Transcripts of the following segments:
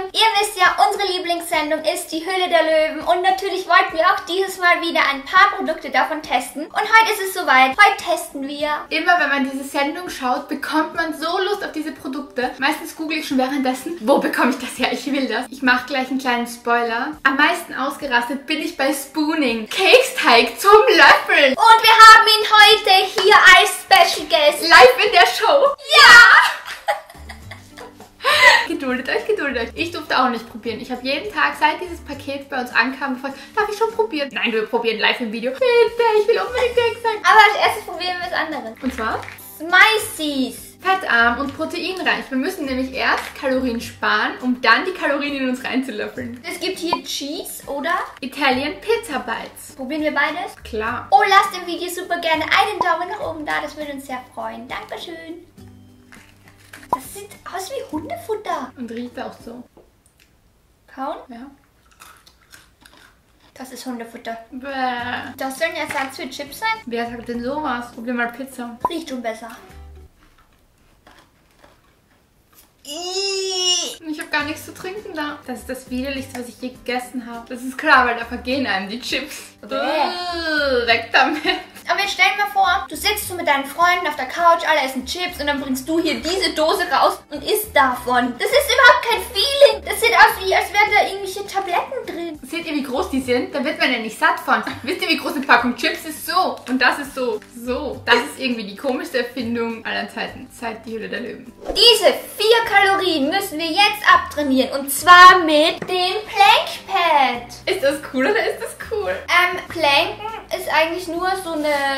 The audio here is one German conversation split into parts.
Ihr wisst ja, unsere Lieblingssendung ist die Höhle der Löwen und natürlich wollten wir auch dieses Mal wieder ein paar Produkte davon testen. Und heute ist es soweit. Heute testen wir. Immer wenn man diese Sendung schaut, bekommt man so Lust auf diese Produkte. Meistens google ich schon währenddessen, wo bekomme ich das her? Ich will das. Ich mache gleich einen kleinen Spoiler. Am meisten ausgerastet bin ich bei Spooning. Keksteig zum Löffeln. Und wir haben ihn heute hier als Special Guest. Live in der Show. Ja! Geduldet euch. Ich durfte auch nicht probieren. Ich habe jeden Tag, seit dieses Paket bei uns ankam, gefragt, darf ich schon probieren? Nein, wir probieren live im Video. Bitte, ich will unbedingt Keksteig. Aber als erstes probieren wir das andere. Und zwar? Smicies. Fettarm und proteinreich. Wir müssen nämlich erst Kalorien sparen, um dann die Kalorien in uns reinzulöffeln. Es gibt hier Cheese, oder? Italian Pizza Bites. Probieren wir beides? Klar. Oh, lasst dem Video super gerne einen Daumen nach oben da. Das würde uns sehr freuen. Dankeschön. Das sieht aus wie Hundefutter. Und riecht auch so. Kauen? Ja. Das ist Hundefutter. Bäh. Das soll ein Ersatz für Chips sein? Wer sagt denn sowas? Probier mal Pizza. Riecht schon besser. Ich habe gar nichts zu trinken da. Das ist das Widerlichste, was ich je gegessen habe. Das ist klar, weil da vergehen einem die Chips. Weg damit. Aber jetzt stell dir mal vor, du sitzt so mit deinen Freunden auf der Couch, alle essen Chips und dann bringst du hier diese Dose raus und isst davon. Das ist überhaupt kein Feeling. Das sieht aus wie, als wären da irgendwelche Tabletten drin. Seht ihr, wie groß die sind? Da wird man ja nicht satt von. Wisst ihr, wie groß eine Packung Chips ist? So. Und das ist so. So. Das ist irgendwie die komischste Erfindung aller Zeiten. Seit die Höhle der Löwen. Diese 4 Kalorien müssen wir jetzt abtrainieren. Und zwar mit dem Plank Pad. Ist das cool oder ist das cool? Planken ist eigentlich nur so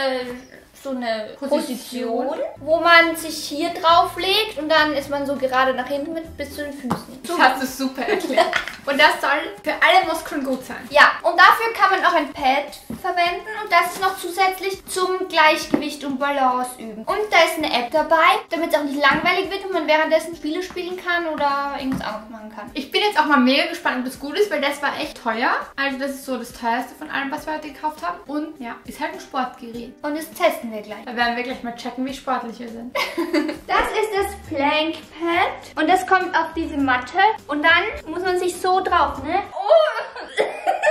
eine Position, wo man sich hier drauf legt und dann ist man so gerade nach hinten mit bis zu den Füßen. Das hast du super erklärt. Und das soll für alle Muskeln gut sein. Ja, und dafür kann man auch ein Pad verwenden und das ist noch zusätzlich zum Gleichgewicht und Balance üben. Und da ist eine App dabei, damit es auch nicht langweilig wird und man währenddessen Spiele spielen kann oder irgendwas anderes machen kann. Ich bin jetzt auch mal mega gespannt, ob das gut ist, weil das war echt teuer. Also das ist so das teuerste von allem, was wir heute gekauft haben. Und ja, ist halt ein Sportgerät. Und das testen wir gleich. Da werden wir gleich mal checken, wie sportlich wir sind. Das ist das Plank Pad und das kommt auf diese Matte und dann muss man sich so drauf, ne? Oh!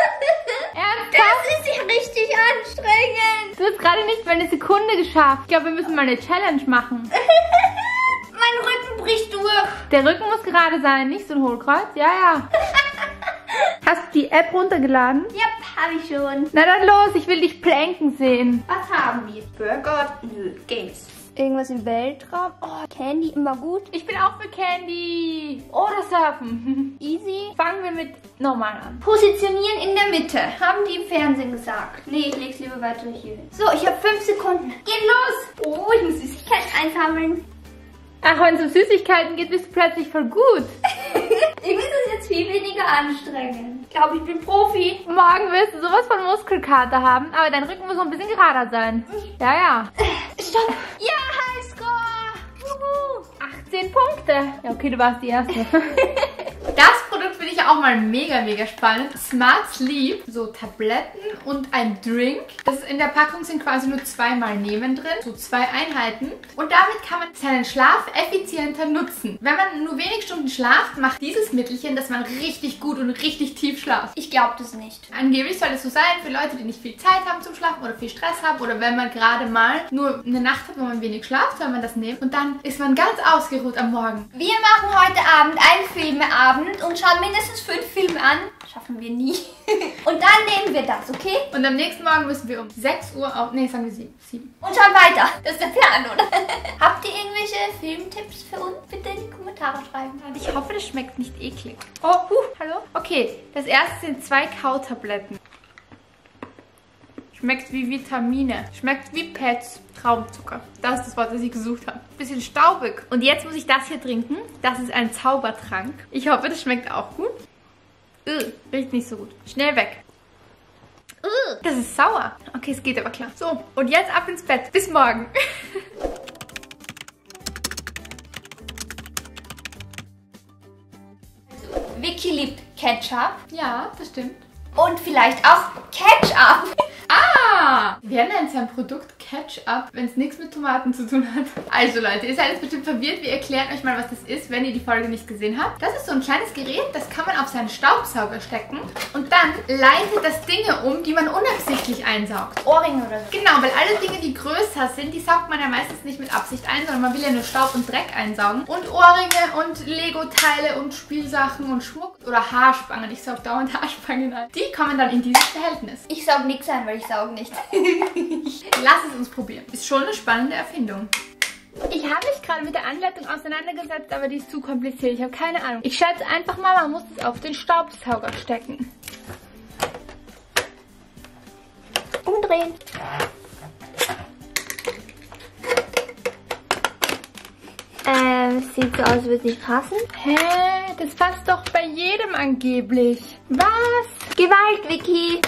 Das ist ja richtig anstrengend. Du hast gerade nicht mal eine Sekunde geschafft. Ich glaube, wir müssen mal eine Challenge machen. Mein Rücken bricht durch. Der Rücken muss gerade sein, nicht so ein Hohlkreuz. Ja. Hast du die App runtergeladen? Ja, habe ich schon. Na dann los, ich will dich planken sehen. Was haben wir? Burger? Nö. Games. Irgendwas im Weltraum? Oh, Candy, immer gut. Ich bin auch für Candy. Oder Surfen. Easy. Fangen wir mit normal an. Positionieren in der Mitte. Haben die im Fernsehen gesagt. Nee, ich leg's lieber weiter hier hin. So, ich habe 5 Sekunden. Geht los. Oh, ich muss Süßigkeit einsammeln. Ach, wenn es um Süßigkeiten geht, bist du plötzlich voll gut. Irgendwie ist das jetzt viel weniger anstrengend. Ich glaube, ich bin Profi. Morgen wirst du sowas von Muskelkater haben, aber dein Rücken muss noch ein bisschen gerader sein. Ja. Stopp. Ja, Highscore. 18 Punkte. Ja, okay, du warst die Erste. Das Produkt finde ich ja auch mal mega spannend. Smart Sleep, so Tabletten und ein Drink. In der Packung sind quasi nur 2-mal Nehmen drin, so 2 Einheiten. Und damit kann man seinen Schlaf effizienter nutzen. Wenn man nur wenig Stunden schlaft, macht dieses Mittelchen, dass man richtig gut und richtig tief schlaft. Ich glaube das nicht. Angeblich soll es so sein für Leute, die nicht viel Zeit haben zum Schlafen oder viel Stress haben oder wenn man gerade mal nur eine Nacht hat, wo man wenig schlaft, soll man das nehmen und dann ist man ganz ausgeruht am Morgen. Wir machen heute Abend einen Filmeabend und schauen mindestens 5 Filme an. Schaffen wir nie. Und dann nehmen wir das, okay? Und am nächsten Morgen müssen wir um 6 Uhr auf... Nee, sagen wir 7. Und schauen weiter. Das ist der Plan, oder? Habt ihr irgendwelche Filmtipps für uns? Bitte in die Kommentare schreiben. Ich hoffe, das schmeckt nicht eklig. Oh, hallo? Okay, das erste sind 2 Kautabletten. Schmeckt wie Vitamine. Schmeckt wie Pets. Traubenzucker. Das ist das Wort, das ich gesucht habe. Bisschen staubig. Und jetzt muss ich das hier trinken. Das ist ein Zaubertrank. Ich hoffe, das schmeckt auch gut. Riecht nicht so gut. Schnell weg. Das ist sauer. Okay, es geht aber klar. So, und jetzt ab ins Bett. Bis morgen. Vicky liebt Ketchup. Ja, das stimmt. Und vielleicht auch Ketchup. Ah! Wer nennt sein Produkt Ketchup, wenn es nichts mit Tomaten zu tun hat? Also Leute, ihr seid jetzt bestimmt verwirrt. Wir erklären euch mal, was das ist, wenn ihr die Folge nicht gesehen habt. Das ist so ein kleines Gerät, das kann man auf seinen Staubsauger stecken. Und dann leitet das Dinge um, die man unabsichtlich einsaugt. Ohrringe oder so. Genau, weil alle Dinge, die größer sind, die saugt man ja meistens nicht mit Absicht ein, sondern man will ja nur Staub und Dreck einsaugen. Und Ohrringe und Lego-Teile und Spielsachen und Schmuck oder Haarspangen. Ich saug dauernd Haarspangen ein. Die kommen dann in dieses Behältnis. Ich saug nichts ein, weil ich sauge nicht. Lass es uns probieren. Ist schon eine spannende Erfindung. Ich habe mich gerade mit der Anleitung auseinandergesetzt, aber die ist zu kompliziert. Ich habe keine Ahnung. Ich schätze einfach mal, man muss es auf den Staubsauger stecken. Umdrehen. Sieht so aus, als würde es nicht passen. Hä? Das passt doch bei jedem angeblich. Was? Gewalt, Vicky.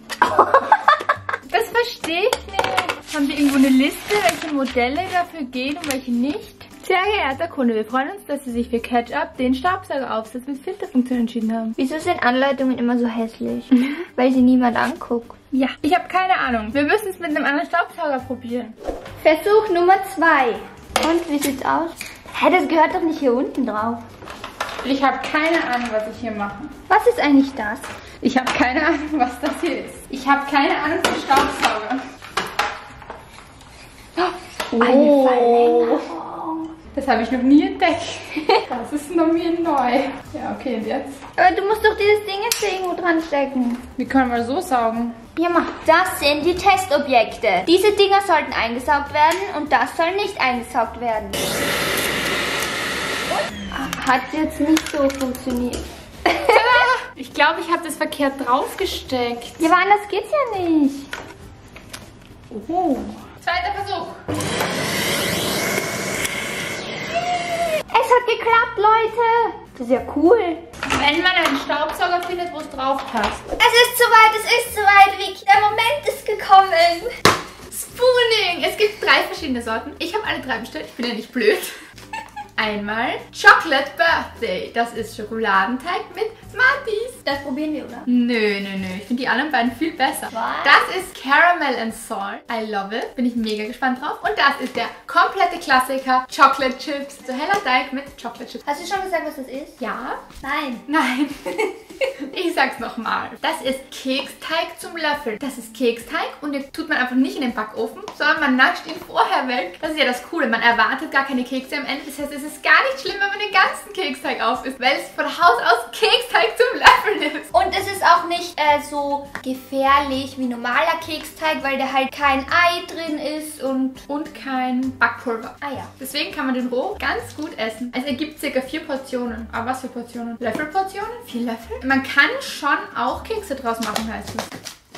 Das verstehe ich nicht. Haben wir irgendwo eine Liste, welche Modelle dafür gehen und welche nicht? Sehr geehrter Kunde, wir freuen uns, dass Sie sich für Ketchup den Staubsaugeraufsatz mit Filterfunktion entschieden haben. Wieso sind Anleitungen immer so hässlich? Weil sie niemand anguckt. Ja, ich habe keine Ahnung. Wir müssen es mit einem anderen Staubsauger probieren. Versuch Nummer 2. Und, wie sieht's aus? Hä, das gehört doch nicht hier unten drauf. Ich habe keine Ahnung, was ich hier mache. Was ist eigentlich das? Ich habe keine Ahnung, was das hier ist. Ich habe keine Ahnung von Staubsauger. Eine Verlängerung. Das habe ich noch nie entdeckt. Das ist noch mir neu. Ja, okay, und jetzt? Aber du musst doch dieses Ding jetzt irgendwo dran stecken. Wie können wir so saugen? Ja, mach. Das sind die Testobjekte. Diese Dinger sollten eingesaugt werden und das soll nicht eingesaugt werden. Hat jetzt nicht so funktioniert. Ich glaube, ich habe das verkehrt draufgesteckt. Ja, aber anders geht's ja nicht. Oh. Zweiter Versuch. Es hat geklappt, Leute. Das ist ja cool. Wenn man einen Staubsauger findet, wo es drauf passt. Es ist soweit, Vicky. Der Moment ist gekommen. Spooning. Es gibt 3 verschiedene Sorten. Ich habe alle 3 bestellt. Ich bin ja nicht blöd. Einmal Chocolate Birthday. Das ist Schokoladenteig mit Smarties. Das probieren wir, oder? Nö. Ich finde die anderen beiden viel besser. Was? Das ist Caramel and Salt. I love it. Bin ich mega gespannt drauf. Und das ist der komplette Klassiker Chocolate Chips. So heller Teig mit Chocolate Chips. Hast du schon gesagt, was das ist? Ja? Nein. Nein. Ich sag's nochmal. Das ist Keksteig zum Löffeln. Das ist Keksteig und den tut man einfach nicht in den Backofen, sondern man nascht ihn vorher weg. Das ist ja das Coole. Man erwartet gar keine Kekse am Ende. Das heißt, es ist gar nicht schlimm, wenn man den ganzen Keksteig auf isst, weil es von Haus aus Keksteig zum Löffeln ist. Und es ist auch nicht so gefährlich wie normaler Keksteig, weil da halt kein Ei drin ist und kein Backpulver. Ah ja. Deswegen kann man den roh ganz gut essen. Es ergibt ca. 4 Portionen. Aber was für Portionen? Löffelportionen? 4 Löffel? Man kann schon auch Kekse draus machen, heißt es.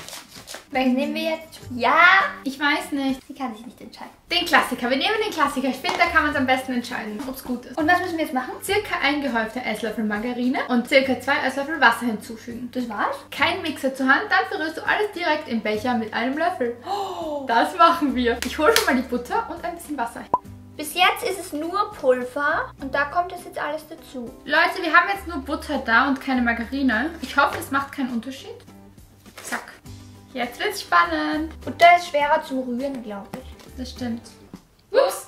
Welchen nehmen wir jetzt? Ja. Ich weiß nicht. Sie kann sich nicht entscheiden. Den Klassiker. Wir nehmen den Klassiker. Ich finde, da kann man es am besten entscheiden, ob es gut ist. Und was müssen wir jetzt machen? Circa ein gehäufter Esslöffel Margarine und circa 2 Esslöffel Wasser hinzufügen. Das war's? Kein Mixer zur Hand, dann verrührst du alles direkt im Becher mit einem Löffel. Oh, das machen wir. Ich hole schon mal die Butter und ein bisschen Wasser. Bis jetzt ist es nur Pulver und da kommt das jetzt alles dazu. Leute, wir haben jetzt nur Butter da und keine Margarine. Ich hoffe, es macht keinen Unterschied. Zack. Jetzt wird's spannend. Butter ist schwerer zu rühren, glaube ich. Das stimmt. Ups.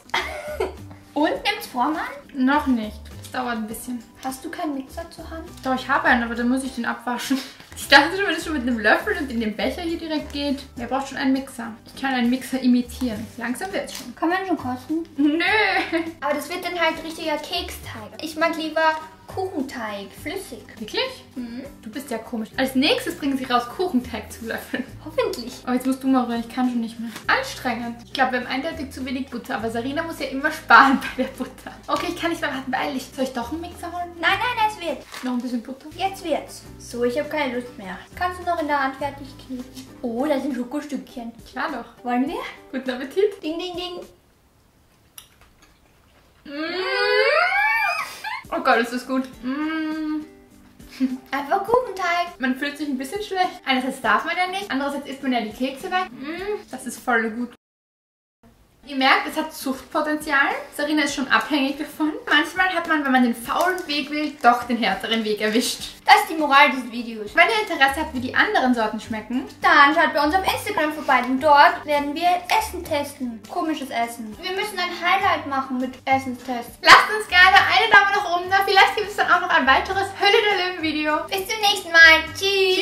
Und? Nimmt's Form an? Noch nicht. Das dauert ein bisschen. Hast du keinen Mixer zur Hand? Doch, ich habe einen, aber dann muss ich den abwaschen. Ich dachte schon, wenn es schon mit einem Löffel und in den Becher hier direkt geht. Wer braucht schon einen Mixer? Ich kann einen Mixer imitieren. Langsam wird's schon. Kann man schon kosten? Nö. Aber das wird dann halt richtiger Keksteig. Ich mag lieber Kuchenteig, flüssig. Wirklich? Mhm. Du bist ja komisch. Als nächstes bringen sie raus, Kuchenteig zu löffeln. Hoffentlich. Aber jetzt musst du mal rein, ich kann schon nicht mehr. Anstrengend. Ich glaube, wir haben eindeutig zu wenig Butter, aber Sarina muss ja immer sparen bei der Butter. Okay, ich kann nicht mehr warten, beeil dich. Soll ich doch einen Mixer holen? Nein, es wird. Noch ein bisschen Butter? Jetzt wird's. So, ich habe keine Lust mehr. Kannst du noch in der Hand fertig kneten? Oh, da sind Schokostückchen. Klar doch. Wollen wir? Guten Appetit. Ding, ding, ding. Oh Gott, ist das gut. Einfach Kuchenteig. Man fühlt sich ein bisschen schlecht. Einerseits darf man ja nicht, andererseits isst man ja die Kekse weg. Das ist voll gut. Ihr merkt, es hat Suchtpotenzial. Sarina ist schon abhängig davon. Manchmal hat man, wenn man den faulen Weg will, doch den härteren Weg erwischt. Das ist die Moral dieses Videos. Wenn ihr Interesse habt, wie die anderen Sorten schmecken, dann schaut bei uns auf Instagram vorbei, denn dort werden wir Essen testen. Komisches Essen. Wir müssen ein Highlight machen mit Essenstests. lasst uns gerne eine Daumen nach oben da. Vielleicht gibt es dann auch noch ein weiteres Höhle der Löwen Video. Bis zum nächsten Mal. Tschüss.